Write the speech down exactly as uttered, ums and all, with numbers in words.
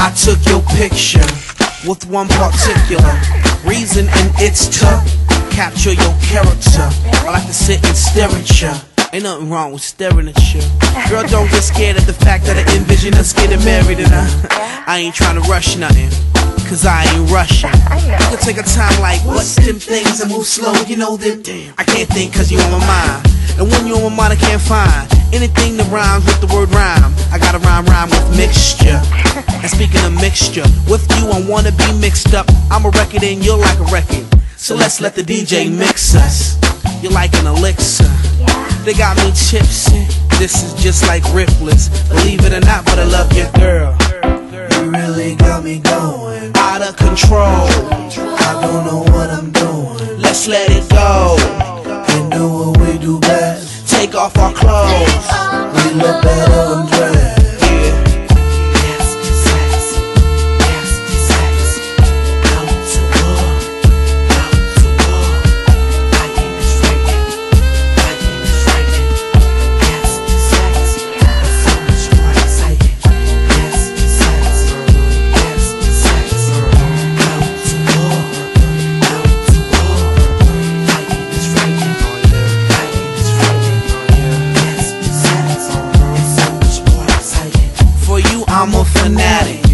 I took your picture with one particular reason, and it's to capture your character. I like to sit and stare at you. Ain't nothing wrong with staring at you. Girl, don't get scared of the fact that I envision us getting married, and I, I ain't trying to rush nothing, cause I ain't rushing. You can take a time like, what's them things and move slow, you know them. Damn, I can't think cause you on my mind. And when you on my mind I can't find anything that rhymes with the word rhyme. I gotta rhyme rhyme with mixture. And speaking of mixture, with you I wanna be mixed up. I'm a record and you're like a record, so let's let the D J mix us. You're like an elixir, they got me tipsy. This is just like Ripley's, believe it or not, but I love your girl. You really got me going out of control. I don't know what I'm doing. Let's let it go And do what we do best. Take off our clothes. We look better undressed. I'm a fanatic,